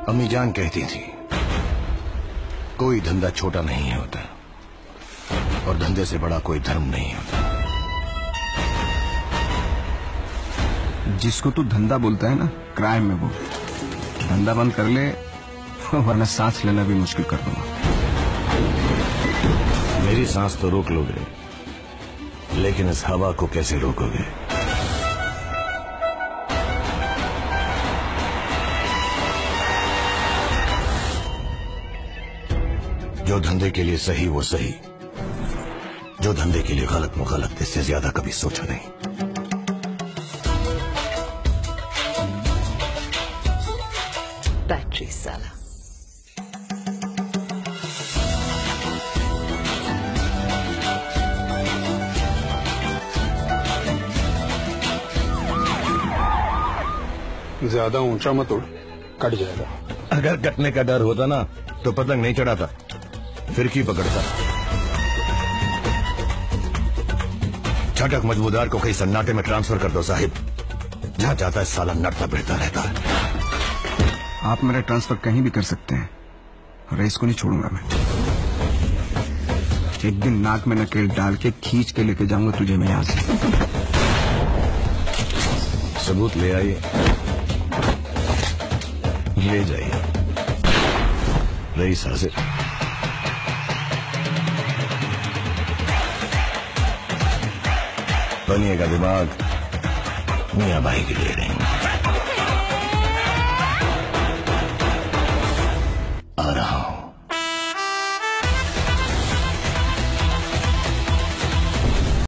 अम्मी जान कहती थी कोई धंधा छोटा नहीं होता और धंधे से बड़ा कोई धर्म नहीं होता। जिसको तू धंधा बोलता है ना, क्राइम में वो धंधा बंद कर ले, वरना सांस लेना भी मुश्किल कर दूंगा। मेरी सांस तो रोक लोगे, लेकिन इस हवा को कैसे रोकोगे? जो धंधे के लिए सही वो सही, जो धंधे के लिए गलत वो गलत, इससे ज्यादा कभी सोचा नहीं। बैटरी साला। ज्यादा ऊंचा मत उड़, कट जाएगा। अगर कटने का डर होता ना तो पतंग नहीं चढ़ाता, फिरकी पकड़ता। छटक मजबूदार को कहीं सन्नाटे में ट्रांसफर कर दो साहिब, जहां जाता है साला नड़ता भिड़ता रहता है। आप मेरा ट्रांसफर कहीं भी कर सकते हैं, रेस को नहीं छोड़ूंगा मैं। एक दिन नाक में नकेल डाल के खींच के लेके जाऊंगा तुझे मैं यहां से। सबूत ले आइए, ले जाइए। रईस हाजिर। बनिएगा दिमाग, मियां भाई की ले रहे हैं।